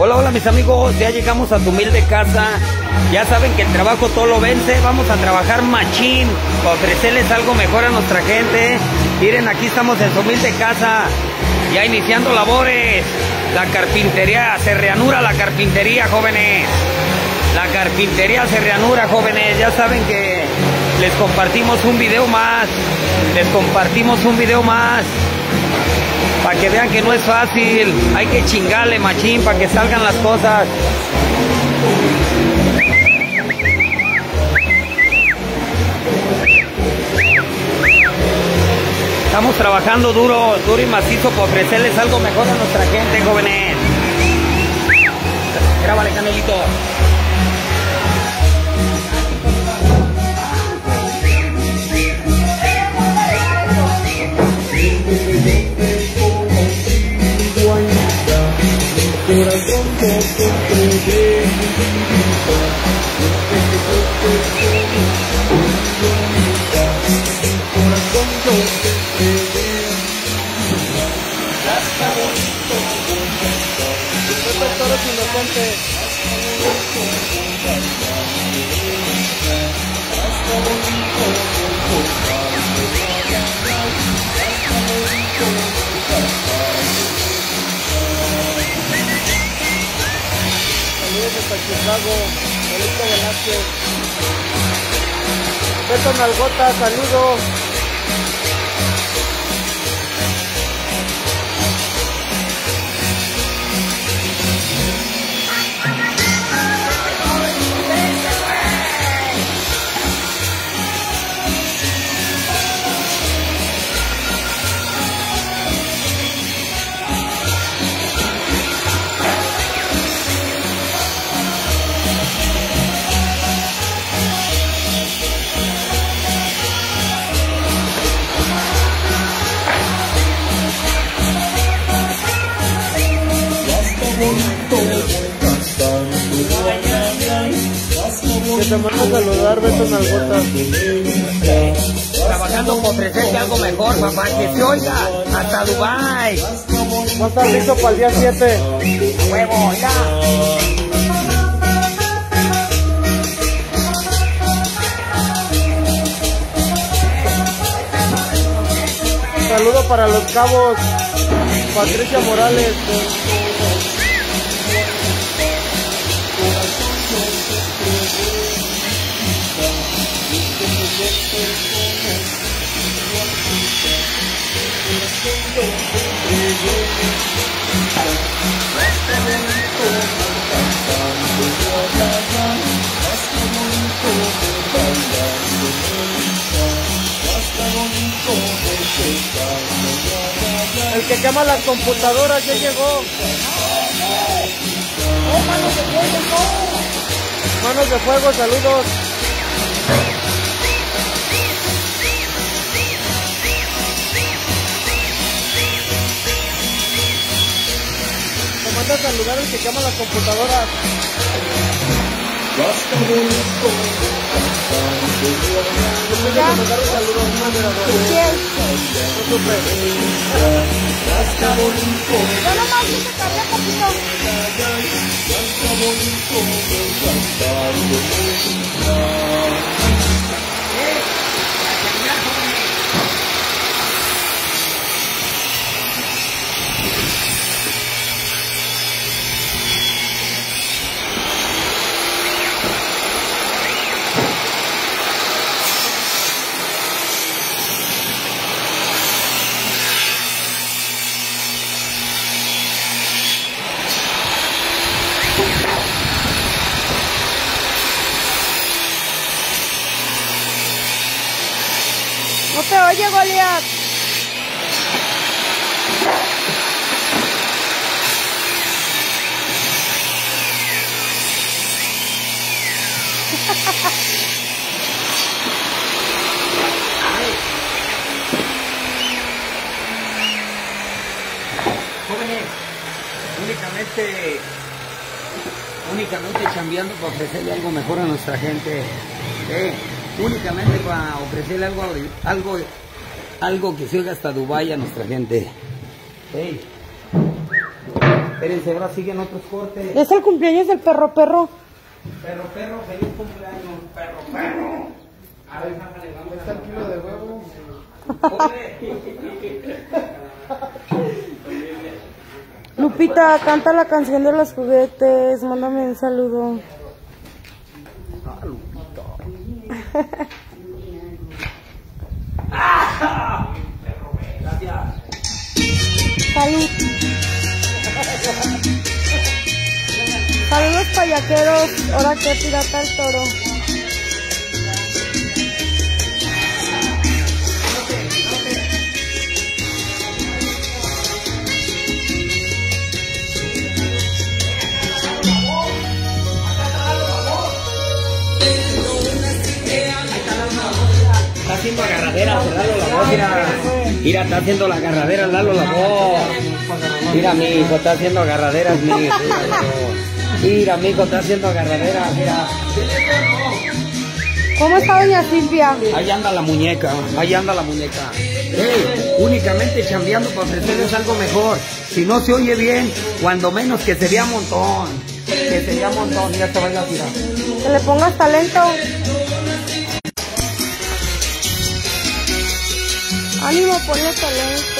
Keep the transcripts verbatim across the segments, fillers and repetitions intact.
Hola, hola mis amigos, ya llegamos a tu humilde casa. Ya saben que el trabajo todo lo vence. Vamos a trabajar machín para ofrecerles algo mejor a nuestra gente. Miren, aquí estamos en su humilde casa, ya iniciando labores. La carpintería, se reanuda la carpintería, jóvenes. La carpintería se reanuda, jóvenes. Ya saben que les compartimos un video más. Les compartimos un video más. Para que vean que no es fácil. Hay que chingarle machín para que salgan las cosas. Estamos trabajando duro, duro y macizo para ofrecerles algo mejor a nuestra gente, jóvenes. Grábale, Canelito. Saludos hasta Chicago, Benito Velázquez. Beto Nalgota, saludos. Que te mando a saludar, Beto Nalgota. Trabajando por ofrecerte algo mejor, papá, que se oiga hasta Dubai. ¿No estás listo para el día siete? Huevo, ya. Saludo para los cabos, Patricia Morales. El que quema las computadoras ya llegó. Manos de fuego, saludos. Te manda a saludar el que quema las computadoras. Ya. Mandar un saludo a un moderador. ¿Quién? No supe. Yo nomás vi que cargué poquito. No te oye, Goliat. Jóvenes, únicamente, únicamente chambeando para ofrecerle algo mejor a nuestra gente. Eh, únicamente para ofrecerle algo, algo, algo que se oiga hasta Dubái a nuestra gente. Hey. Espérense, ahora siguen otros cortes. Es el cumpleaños del perro perro. Perro, perro, feliz cumpleaños. Perro, perro. A ver, bájale, vamos. Está el kilo de huevo. Lupita, canta la canción de los juguetes. Mándame un saludo. Ah, Lupita. Gracias. Salud. Saludos payaqueros. Ahora que pirata el toro. Está haciendo agarradera, Lalo la voz, mira. Mira, está haciendo la agarradera, Lalo la voz. Mira, mi hijo, está haciendo agarraderas, mi hijo. Mira, mi hijo, está haciendo agarraderas, mira. ¿Cómo está doña Silvia? Ahí anda la muñeca, ahí anda la muñeca. Hey, únicamente chambeando para ofrecerles algo mejor. Si no se oye bien, cuando menos que se vea un montón. Que se vea un montón, ya te va a ir a tirar. Que le pongas talento. Ánimo, ponle talento.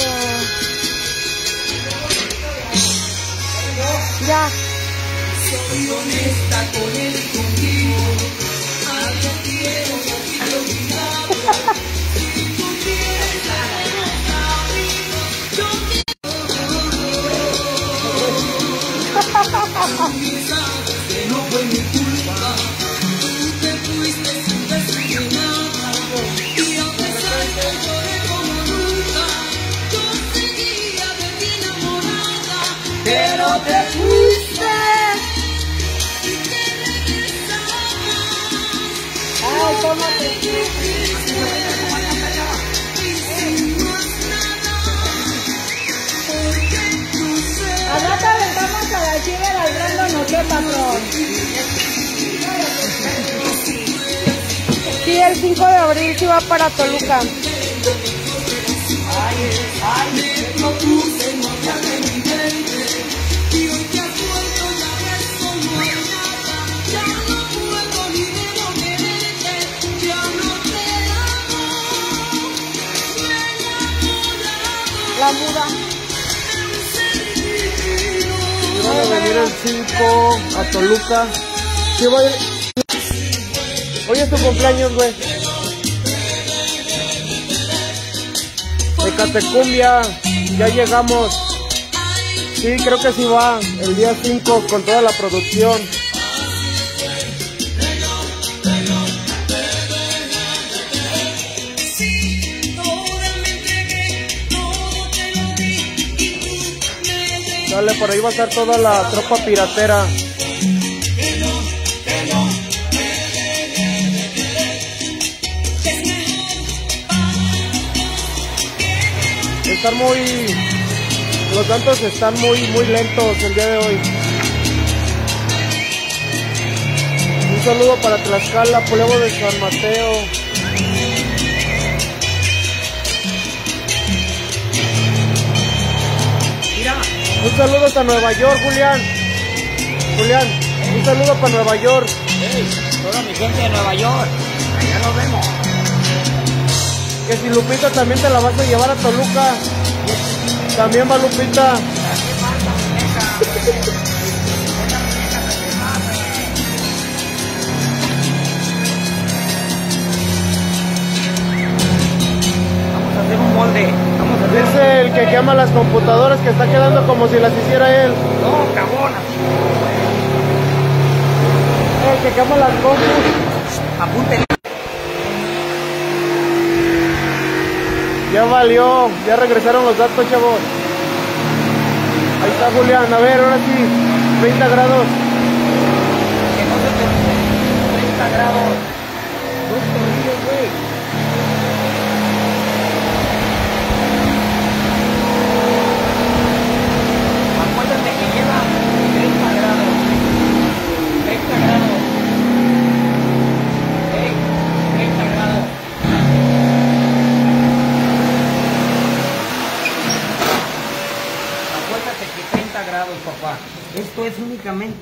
Ya. Soy honesta con él contigo. Algo quiero que lo olvidado. Si tú quieres la amigo, yo sabes que no fue mi culpa. Tú te fuiste sin decir nada. Y a pesar que lloré como nunca, yo seguía de ti enamorada. Pero te fuiste. Ay, cómo te Al rato aventamos a la chiva al grano, no sé, patrón. Sí, el cinco de abril sí va para Toluca. La muda. Van a venir el cinco a Toluca. Sí, voy. Hoy es tu cumpleaños, güey. De Catecumbia, ya llegamos. Sí, creo que sí va. El día cinco con toda la producción. Dale, por ahí va a estar toda la tropa piratera. Están muy... Los tantos están muy, muy lentos el día de hoy. Un saludo para Tlaxcala, Pueblo de San Mateo. Un saludo hasta Nueva York, Julián. Julián, un saludo para Nueva York. Hey, toda mi gente de Nueva York. Allá nos vemos. Que si Lupita también te la vas a llevar a Toluca. También va Lupita. Vamos a hacer un molde. Vamos a hacer Es el que quema las computadoras, que está quedando como si las hiciera él. No, cagón, así. El que quema las compus. Apúntenle. Ya valió, ya regresaron los datos, chavos. Ahí está Julián, a ver, ahora sí, treinta grados. Que no se te olvide. treinta grados. Dos tornillos, güey. Acuérdate que lleva treinta grados. treinta grados. Hey, treinta grados. Acuérdate que treinta grados, papá.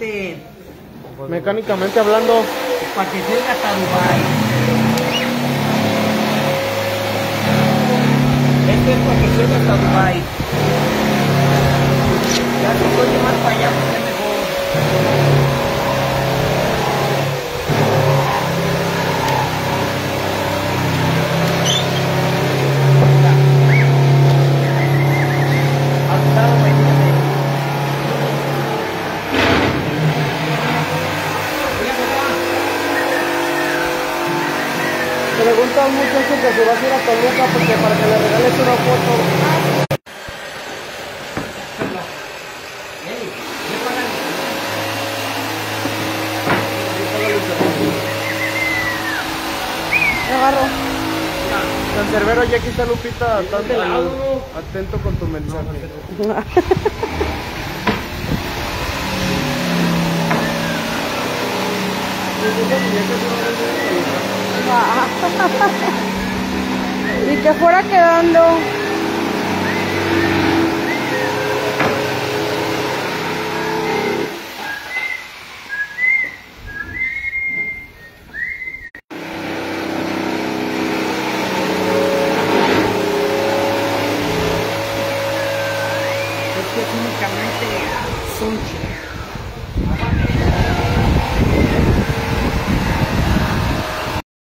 mecánicamente. Mecánicamente hablando. Para que salga hasta Dubai. Esto es para que salga hasta Dubai. Ya se oye más para allá porque es mejor. Pregunta a un muchacho que se va a ir a Toluca porque para que le regales una foto. Me agarro. Cancerbero, ya aquí está Lupita, atento, atento con tu mensaje. Y que fuera quedando. Es que químicamente son chicos.